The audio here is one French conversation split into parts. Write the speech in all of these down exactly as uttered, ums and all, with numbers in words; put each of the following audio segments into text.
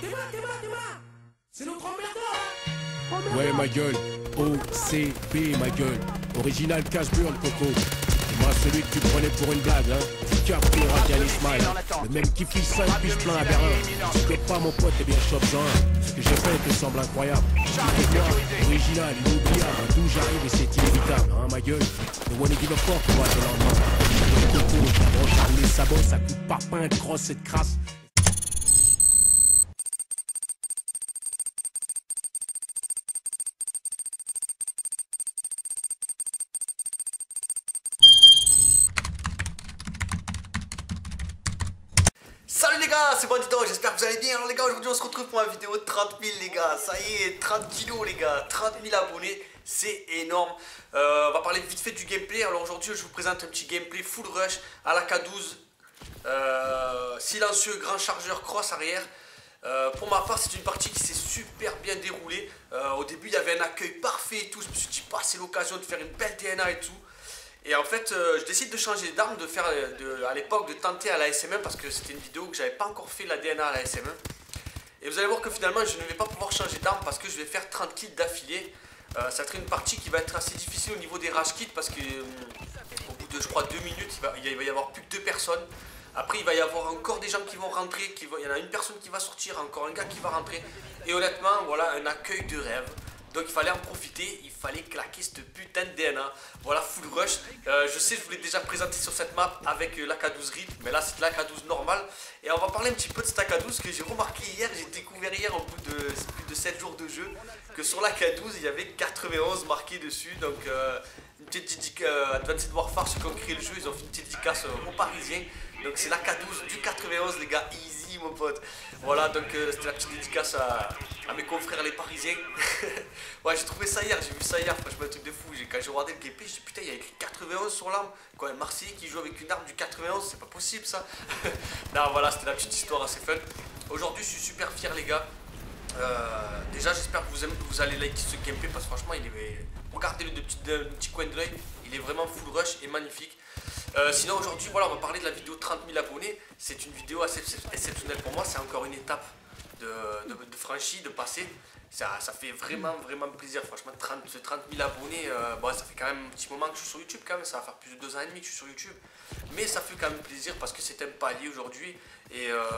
C'est notre emmerdeur. Ouais ma gueule, O C B ma gueule, original cash burn coco. C'est moi celui que tu prenais pour une blague hein. Capri Radial Ismail, le même qui fiche cinq piges plein à Berlin. Si t'es pas mon pote, t'es bien chope-en. Ce que j'ai fait te semble incroyable. C'est moi, original, inoubliable, d'où j'arrive et c'est inévitable, hein ma gueule. Ne wanna give a fuck moi de lendemain. Le coco, ta broche, les sabots, ça coupe pas pain, crosse et de crasse. Salut les gars, c'est Bandito, j'espère que vous allez bien. Alors les gars, aujourd'hui on se retrouve pour une vidéo de trente mille les gars. Ça y est, trente kilos les gars, trente mille abonnés, c'est énorme. euh, On va parler vite fait du gameplay. Alors aujourd'hui je vous présente un petit gameplay full rush à la K douze, euh, silencieux, grand chargeur, cross arrière. euh, Pour ma part c'est une partie qui s'est super bien déroulée. euh, Au début il y avait un accueil parfait et tout. Je me suis dit pas c'est l'occasion de faire une belle D N A et tout. Et en fait, euh, je décide de changer d'arme, de faire de, à l'époque de tenter à la S M un parce que c'était une vidéo que j'avais pas encore fait la D N A à la S M un. Et vous allez voir que finalement, je ne vais pas pouvoir changer d'arme parce que je vais faire trente kills d'affilée. Euh, ça va être une partie qui va être assez difficile au niveau des rage kits parce que euh, au bout de je crois deux minutes, il va, il va y avoir plus que deux personnes. Après, il va y avoir encore des gens qui vont rentrer, qui va, il y en a une personne qui va sortir, encore un gars qui va rentrer. Et honnêtement, voilà un accueil de rêve. Donc il fallait en profiter, il fallait claquer cette putain de D N A. Voilà, full rush. euh, Je sais, je vous l'ai déjà présenté sur cette map avec euh, l'A K douze R I P, mais là c'est de l'A K douze normale. Et on va parler un petit peu de cette A K douze que j'ai remarqué hier. J'ai découvert hier au bout de plus de sept jours de jeu que sur l'A K douze il y avait quatre-vingt-onze marqué dessus. Donc euh, une petite dédicace euh, Advanced Warfare, ceux qui ont créé le jeu, ils ont fait une petite dédicace euh, aux Parisiens. Donc c'est l'A K douze du quatre-vingt-onze les gars, easy mon pote. Voilà, donc euh, c'était la petite dédicace à, à mes confrères les Parisiens. Ouais, j'ai trouvé ça hier, j'ai vu ça hier, franchement un truc de fou. Quand j'ai regardé le gameplay, j'ai dit putain, il y a écrit quatre-vingt-onze sur l'arme. Quoi, un Marseillais qui joue avec une arme du quatre-vingt-onze, c'est pas possible ça. Non, voilà, c'était la petite histoire assez fun. Aujourd'hui, je suis super fier les gars. Euh, déjà, j'espère que vous, aimez, vous allez liker ce gameplay parce que franchement, il est... regardez-le de petit, de, de petit coin de l'œil, il est vraiment full rush et magnifique. Euh, sinon aujourd'hui voilà on va parler de la vidéo trente mille abonnés. C'est une vidéo assez exceptionnelle pour moi. C'est encore une étape de, de, de franchie, de passer. Ça, ça fait vraiment vraiment plaisir. Franchement trente mille abonnés, euh, bon, ça fait quand même un petit moment que je suis sur YouTube quand même. Ça va faire plus de deux ans et demi que je suis sur YouTube. Mais ça fait quand même plaisir parce que c'est un palier aujourd'hui. Et euh,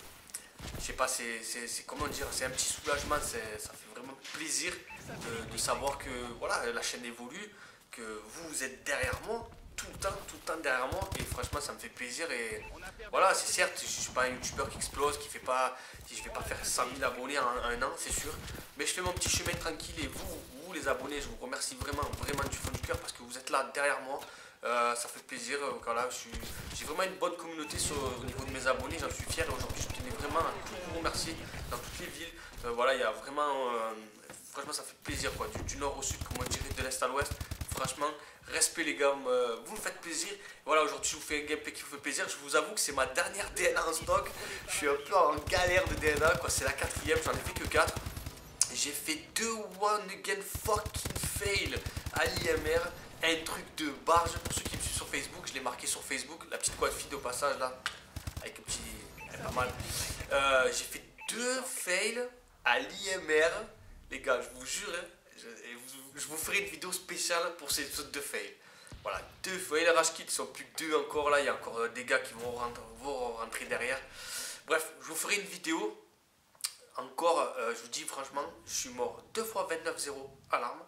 je sais pas, c'est comment dire, c'est un petit soulagement. Ça fait vraiment plaisir de, de savoir que voilà la chaîne évolue, que vous, vous êtes derrière moi tout le temps, tout le temps derrière moi et franchement ça me fait plaisir. Et voilà, c'est certes, je suis pas un youtubeur qui explose, qui fait pas, si je vais pas faire cent mille abonnés en un an, c'est sûr, mais je fais mon petit chemin tranquille et vous, vous les abonnés, je vous remercie vraiment, vraiment du fond du cœur parce que vous êtes là derrière moi. Euh, ça fait plaisir. Voilà, j'ai vraiment une bonne communauté sur, au niveau de mes abonnés, j'en suis fier et aujourd'hui je tenais vraiment à tout vous remercier dans toutes les villes. Euh, voilà, il y a vraiment, euh, franchement ça fait plaisir quoi, du, du nord au sud, comme on dirait, de l'est à l'ouest. Franchement, respect les gars, euh, vous me faites plaisir. Voilà, aujourd'hui je vous fais un gameplay qui vous fait plaisir. Je vous avoue que c'est ma dernière D N A en stock. Je suis un peu en galère de D N A quoi, c'est la quatrième, j'en ai fait que quatre. J'ai fait deux one again fucking fail à l'I M R. Un truc de barge, pour ceux qui me suivent sur Facebook, je l'ai marqué sur Facebook, la petite quad feed au passage là, avec un petit, pas mal. Euh, j'ai fait deux fails à l'I M R, les gars, je vous jure, hein, je, je vous ferai une vidéo spéciale pour ces deux fails. Voilà, deux fails, les rage kits, ils sont plus que deux encore là, il y a encore des gars qui vont rentrer, vont rentrer derrière. Bref, je vous ferai une vidéo. Encore, euh, je vous dis franchement, je suis mort deux fois vingt-neuf zéro à l'arme.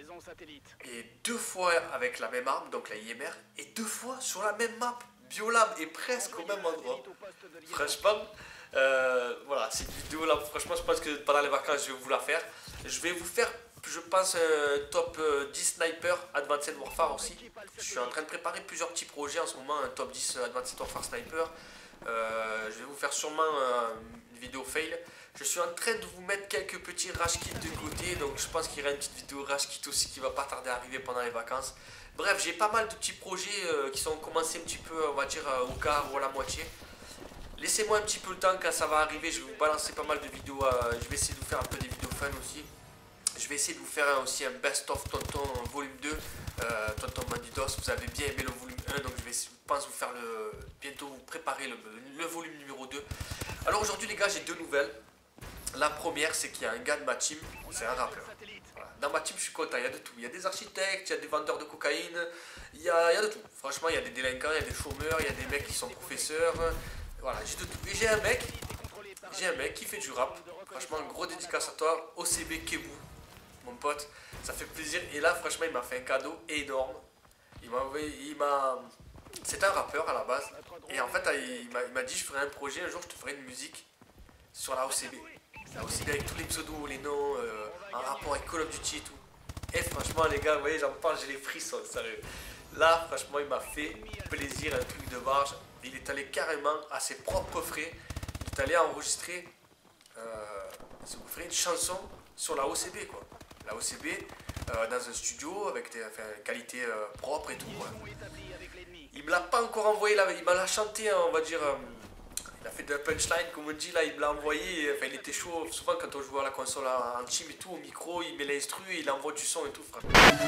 Et deux fois avec la même arme, donc la I M R, et deux fois sur la même map, Biolab, et presque au même endroit. Franchement, euh, voilà, cette vidéo là, franchement, je pense que pendant les vacances, je vais vous la faire. Je vais vous faire, je pense, euh, top dix sniper Advanced Warfare aussi. Je suis en train de préparer plusieurs petits projets en ce moment, un top dix Advanced Warfare Sniper. Euh, je vais vous faire sûrement euh, une vidéo fail. Je suis en train de vous mettre quelques petits rage kits de côté, donc je pense qu'il y aura une petite vidéo rage kit aussi qui va pas tarder à arriver pendant les vacances. Bref, j'ai pas mal de petits projets euh, qui sont commencés un petit peu, on va dire, euh, au quart ou à la moitié. Laissez-moi un petit peu le temps, quand ça va arriver, je vais vous balancer pas mal de vidéos. Euh, je vais essayer de vous faire un peu des vidéos fun aussi. Je vais essayer de vous faire aussi un best-of Tonton volume deux, euh, Tonton Bandidos. Vous avez bien aimé le volume un, donc je vais, je pense, vous faire le, bientôt vous préparer le, le volume numéro deux. Alors aujourd'hui les gars, j'ai deux nouvelles. La première, c'est qu'il y a un gars de ma team, c'est un rappeur. Voilà. Dans ma team, je suis content, il y a de tout. Il y a des architectes, il y a des vendeurs de cocaïne, il y a, il y a de tout. Franchement, il y a des délinquants, il y a des chômeurs, il y a des mecs qui sont professeurs. Voilà, j'ai de tout. Et j'ai un mec, j'ai un mec qui fait du rap. Franchement, un gros dédicace à toi, O C B Kebou, mon pote. Ça fait plaisir. Et là, franchement, il m'a fait un cadeau énorme. Il m'a envoyé, il m'a... C'est un rappeur à la base. Et en fait, il m'a dit, je ferai un projet, un jour, je te ferai une musique sur la O C B. La O C B avec tous les pseudos, les noms, euh, un rapport avec Call of Duty et tout. Et franchement, les gars, vous voyez, j'en parle, j'ai les frissons, sérieux. Là, franchement, il m'a fait plaisir, un truc de barge. Il est allé carrément à ses propres frais. Il est allé enregistrer, euh, une chanson sur la O C B, quoi. La O C B, euh, dans un studio, avec des enfin, qualité euh, propre et tout, quoi. Il me l'a pas encore envoyé, là, il m'a l'a chanté, on va dire... Euh, il a fait de la punchline, comme on dit, là, il me l'a envoyé, enfin, il était chaud. Souvent, quand on joue à la console en team et tout, au micro, il met l'instru et il envoie du son et tout, frère.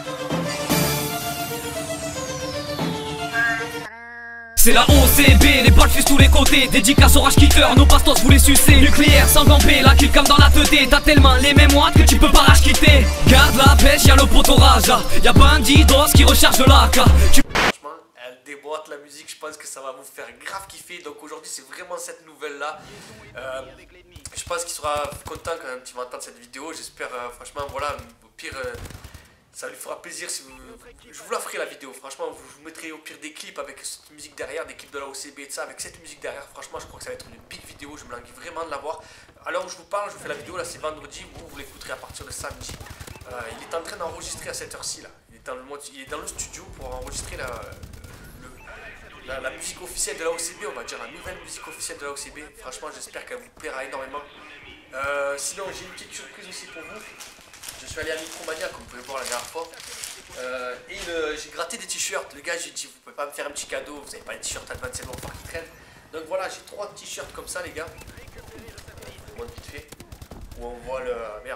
C'est la O C B, les balles fusent tous les côtés. Dédicace au rage kicker, nos bastos vous les sucer. Nucléaire sans gamper, la kill cam dans la tête. T'as tellement les mémoires que tu peux pas rage quitter. Garde la pêche, y'a le potorage. Y'a bandidos qui recharge la K. Tu... Franchement, elle déboîte la musique, je pense que ça va vous faire grave kiffer. Donc aujourd'hui, c'est vraiment cette nouvelle-là. Euh, je pense qu'il sera content quand même, tu vas entendre cette vidéo. J'espère, euh, franchement, voilà, au pire... Euh, ça lui fera plaisir si vous... Je vous la ferai la vidéo, franchement, vous, vous mettrez au pire des clips avec cette musique derrière, des clips de la O C B et de ça, avec cette musique derrière. Franchement, je crois que ça va être une big vidéo, je me languis vraiment de la voir. Alors je vous parle, je vous fais la vidéo, là c'est vendredi, vous, vous l'écouterez à partir de samedi. Euh, il est en train d'enregistrer à cette heure-ci, là. Il est, dans le, il est dans le studio pour enregistrer la, le, la, la musique officielle de la O C B, on va dire la nouvelle musique officielle de la O C B. Franchement, j'espère qu'elle vous plaira énormément. Euh, sinon, j'ai une petite surprise aussi pour vous. Je suis allé à Micromania, comme vous pouvez voir la dernière fois. Euh, et j'ai gratté des t-shirts. Le gars, j'ai dit, vous pouvez pas me faire un petit cadeau, vous n'avez pas les t-shirts Advanced Warfare qui traînent. Donc voilà, j'ai trois t-shirts comme ça, les gars. Je vous montre vite fait. Où on voit le. Merde.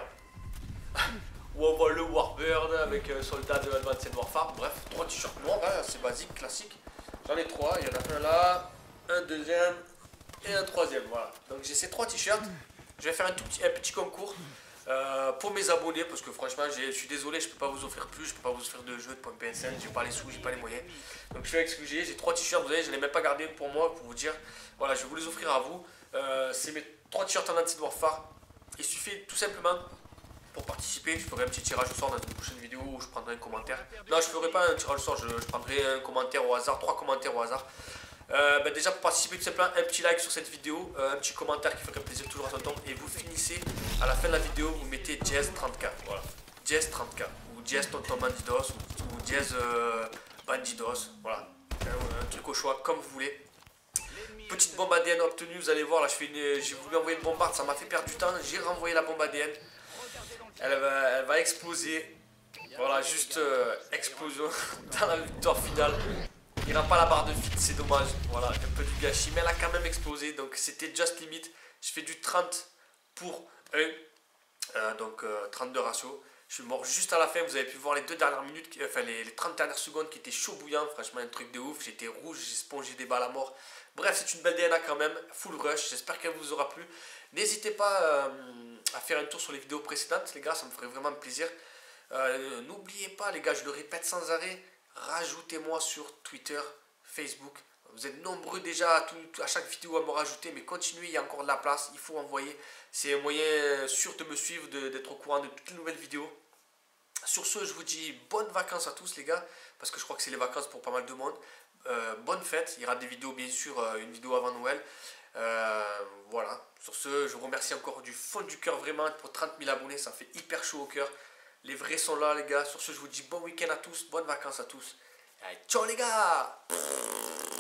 Où on voit le Warbird avec un soldat de Advanced Warfare. Bref, trois t-shirts noirs, hein, c'est basique, classique. J'en ai trois. Il y en a un là, un deuxième et un troisième. Voilà. Donc j'ai ces trois t-shirts. Je vais faire un, tout petit, un petit concours. Euh, pour mes abonnés, parce que franchement je suis désolé, je peux pas vous offrir plus, je peux pas vous offrir de jeux de .P S N, j'ai pas les sous, j'ai pas les moyens. Donc je vais excuser, j'ai trois t-shirts, vous voyez, je les ai même pas gardés pour moi, pour vous dire. Voilà, je vais vous les offrir à vous. Euh, c'est mes trois t-shirts en Advanced Warfare. Il suffit tout simplement, pour participer, je ferai un petit tirage au sort dans une prochaine vidéo où je prendrai un commentaire. Non, je ferai pas un tirage au sort, je, je prendrai un commentaire au hasard, trois commentaires au hasard. Euh, bah déjà pour participer tout simplement un petit like sur cette vidéo, euh, un petit commentaire qui ferait plaisir toujours à ton temps, et vous finissez à la fin de la vidéo, vous mettez Jazz trente K, voilà, Jazz trente K, ou Jazz Tonton Bandidos, ou, ou Jazz euh, Bandidos, voilà, un, un truc au choix comme vous voulez. Petite bombe A D N obtenue, vous allez voir là, je fais une, j'ai voulu envoyer une bombarde, ça m'a fait perdre du temps, j'ai renvoyé la bombe A D N, elle va, elle va exploser, voilà, juste euh, explosion dans la victoire finale. Il n'y aura pas la barre de vide, c'est dommage. Voilà, un peu du gâchis. Mais elle a quand même explosé. Donc c'était just limit. Je fais du trente pour un. Euh, donc euh, trente-deux ratio. Je suis mort juste à la fin. Vous avez pu voir les deux dernières minutes. Enfin les, les trente dernières secondes qui étaient chaud bouillant. Franchement, un truc de ouf. J'étais rouge. J'ai spongé des balles à mort. Bref, c'est une belle D N A quand même. Full rush. J'espère qu'elle vous aura plu. N'hésitez pas euh, à faire un tour sur les vidéos précédentes. Les gars, ça me ferait vraiment plaisir. Euh, N'oubliez pas, les gars, je le répète sans arrêt. Rajoutez-moi sur Twitter, Facebook. Vous êtes nombreux déjà à, tout, à chaque vidéo à me rajouter, mais continuez, il y a encore de la place, il faut envoyer. C'est un moyen sûr de me suivre, d'être au courant de toutes les nouvelles vidéos. Sur ce, je vous dis bonnes vacances à tous les gars, parce que je crois que c'est les vacances pour pas mal de monde. Euh, bonne fête, il y aura des vidéos bien sûr, euh, une vidéo avant Noël. Euh, voilà, sur ce, je vous remercie encore du fond du cœur vraiment pour trente mille abonnés, ça fait hyper chaud au cœur. Les vrais sont là les gars. Sur ce, je vous dis bon week-end à tous, bonnes vacances à tous. Allez, ciao les gars.